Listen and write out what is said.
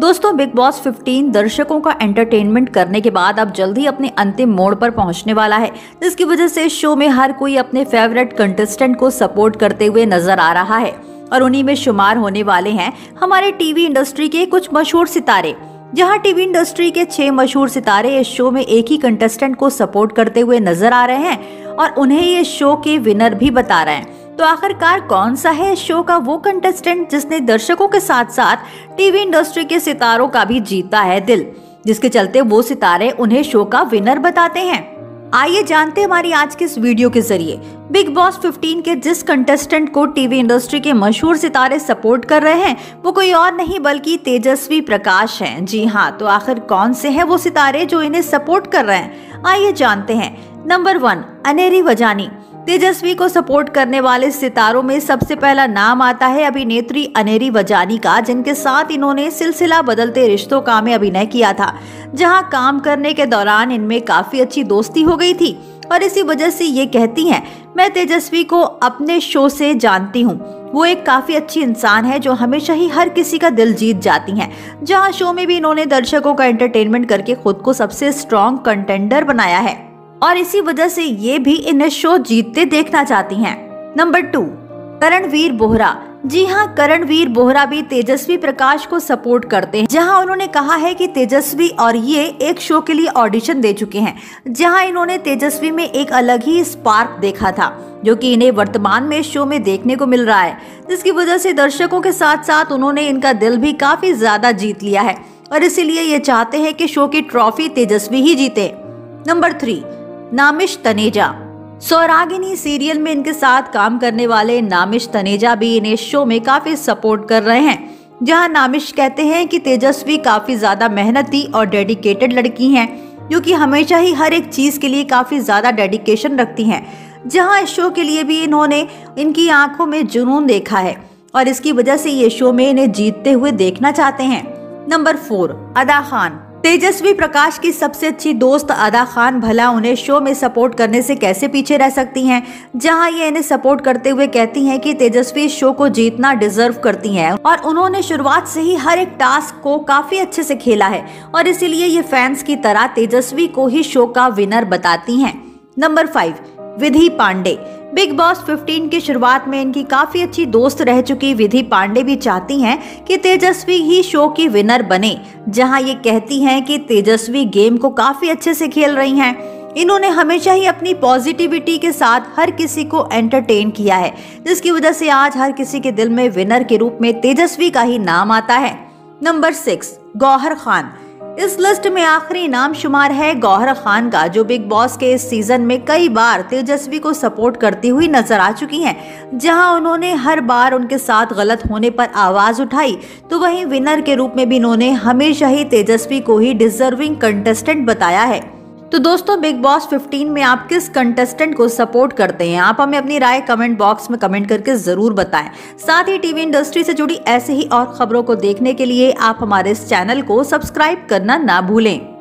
दोस्तों big Boss 15 दर्शकों का एंटरटेनमेंट करने के बाद अब जल्द ही अपने अंतिम मोड़ पर पहुंचने वाला है, जिसकी वजह से शो में हर कोई अपने फेवरेट कंटेस्टेंट को सपोर्ट करते हुए नजर आ रहा है। और उन्हीं में शुमार होने वाले हैं हमारे टीवी इंडस्ट्री के कुछ मशहूर सितारे। जहां टीवी इंडस्ट्री के 6 मशहूर सितारे इस शो में एक ही कंटेस्टेंट को सपोर्ट करते हुए नजर आ रहे हैं और उन्हें ये शो के विनर भी बता रहे हैं। तो आखिरकार कौन सा है इस शो का वो कंटेस्टेंट जिसने दर्शकों के साथ साथ टीवी इंडस्ट्री के सितारों का भी जीता है दिल, जिसके चलते वो सितारे उन्हें शो का विनर बताते हैं। आइए जानते हैं हमारी आज के इस वीडियो के जरिए बिग बॉस 15 के जिस कंटेस्टेंट को टीवी इंडस्ट्री के मशहूर सितारे सपोर्ट कर रहे हैं वो कोई और नहीं बल्कि तेजस्वी प्रकाश हैं। जी हाँ, तो आखिर कौन से हैं वो सितारे जो इन्हें सपोर्ट कर रहे हैं, आइए जानते हैं। नंबर 1, अनेरी वजानी। तेजस्वी को सपोर्ट करने वाले सितारों में सबसे पहला नाम आता है अभिनेत्री अनेरी वजानी का, जिनके साथ इन्होंने सिलसिला बदलते रिश्तों का में अभिनय किया था, जहां काम करने के दौरान इनमें काफी अच्छी दोस्ती हो गई थी और इसी वजह से ये कहती हैं, मैं तेजस्वी को अपने शो से जानती हूँ, वो एक काफी अच्छी इंसान है जो हमेशा ही हर किसी का दिल जीत जाती हैं। जहाँ शो में भी इन्होंने दर्शकों का एंटरटेनमेंट करके खुद को सबसे स्ट्रॉन्ग कंटेंडर बनाया है और इसी वजह से ये भी इन्हें शो जीतते देखना चाहती हैं। नंबर 2, करणवीर बोहरा। जी हाँ, करणवीर बोहरा भी तेजस्वी प्रकाश को सपोर्ट करते हैं, जहां उन्होंने कहा है कि तेजस्वी और ये एक शो के लिए ऑडिशन दे चुके हैं, जहां इन्होंने तेजस्वी में एक अलग ही स्पार्क देखा था जो कि इन्हें वर्तमान में शो में देखने को मिल रहा है, जिसकी वजह से दर्शकों के साथ साथ उन्होंने इनका दिल भी काफी ज्यादा जीत लिया है और इसीलिए ये चाहते हैं कि शो की ट्रॉफी तेजस्वी ही जीते। नंबर 3, नामिश तनेजा। सौरागिनी सीरियल में इनके साथ काम करने वाले नामिश तनेजा भी इन्हें शो में काफी सपोर्ट कर रहे हैं, जहां नामिश कहते हैं कि तेजस्वी काफी ज्यादा मेहनती और डेडिकेटेड लड़की हैं, जो कि हमेशा ही हर एक चीज के लिए काफी ज्यादा डेडिकेशन रखती हैं। जहां इस शो के लिए भी इन्होंने इनकी आंखों में जुनून देखा है और इसकी वजह से ये शो में इन्हें जीतते हुए देखना चाहते हैं। नंबर 4, अदा खान। तेजस्वी प्रकाश की सबसे अच्छी दोस्त अदा खान भला उन्हें शो में सपोर्ट करने से कैसे पीछे रह सकती हैं, जहां ये इन्हें सपोर्ट करते हुए कहती हैं कि तेजस्वी शो को जीतना डिजर्व करती हैं और उन्होंने शुरुआत से ही हर एक टास्क को काफी अच्छे से खेला है और इसीलिए ये फैंस की तरह तेजस्वी को ही शो का विनर बताती हैं। Number 5, Vidhi Pandey. Bigg Boss 15 की शुरुआत में इनकी काफी अच्छी दोस्त रह चुकी विधि पांडे भी चाहती हैं कि तेजस्वी ही शो की विनर बने, जहां ये कहती हैं कि तेजस्वी गेम को काफी अच्छे से खेल रही हैं। इन्होंने हमेशा ही अपनी पॉजिटिविटी के साथ हर किसी को एंटरटेन किया है, जिसकी वजह से आज हर किसी के दिल में विनर के रूप में तेजस्वी का ही नाम आता है। नंबर 6, गौहर खान। इस लिस्ट में आखिरी नाम शुमार है गौहर खान का, जो बिग बॉस के इस सीजन में कई बार तेजस्वी को सपोर्ट करती हुई नजर आ चुकी हैं, जहां उन्होंने हर बार उनके साथ गलत होने पर आवाज उठाई, तो वहीं विनर के रूप में भी इन्होंने हमेशा ही तेजस्वी को ही डिजर्विंग कंटेस्टेंट बताया है। तो दोस्तों बिग बॉस 15 में आप किस कंटेस्टेंट को सपोर्ट करते हैं, आप हमें अपनी राय कमेंट बॉक्स में कमेंट करके जरूर बताएं। साथ ही टीवी इंडस्ट्री से जुड़ी ऐसे ही और खबरों को देखने के लिए आप हमारे इस चैनल को सब्सक्राइब करना ना भूलें।